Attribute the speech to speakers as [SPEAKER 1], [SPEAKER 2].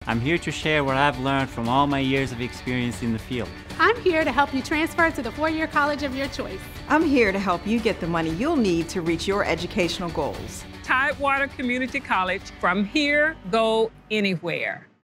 [SPEAKER 1] I'm here to share what I've learned from all my years of experience in the field.
[SPEAKER 2] I'm here to help you transfer to the four-year college of your choice.
[SPEAKER 3] I'm here to help you get the money you'll need to reach your educational goals.
[SPEAKER 4] Tidewater Community College, from here, go anywhere.